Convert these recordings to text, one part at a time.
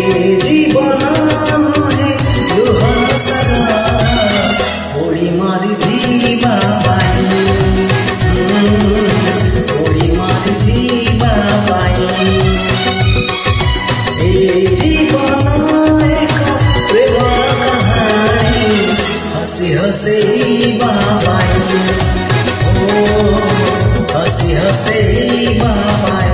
जीवन है लुहा सदा ओड़ी मारी जीवा बाई ओड़ी मारी जीवा बाई जीवन एक प्रेम कहानी हसी हसी बाबाई हसी हसी बाबाई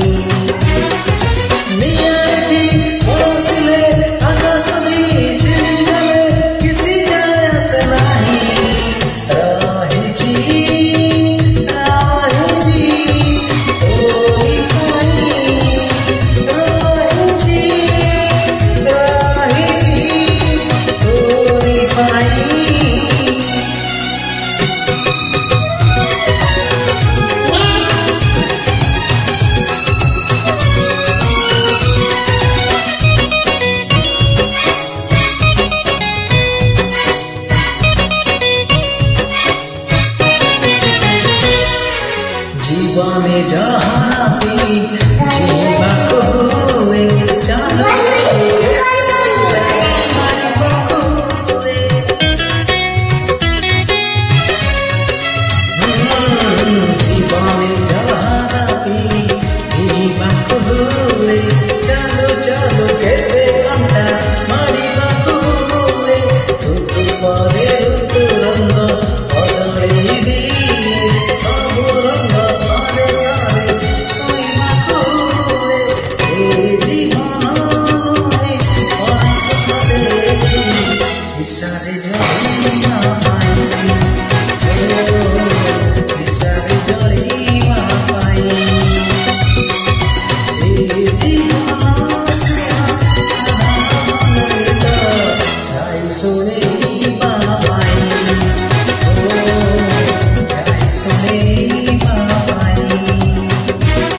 जीवाने जहाना पी जीवा को हुए चलो जीवाने जहाना पी जीवा को हुए चलो चलो कहते घंटा मारी बाको हुए तू पारे तू रंग बदले दी सब रंग सारे जड़ीवा पाई सारे जड़ीवा पाई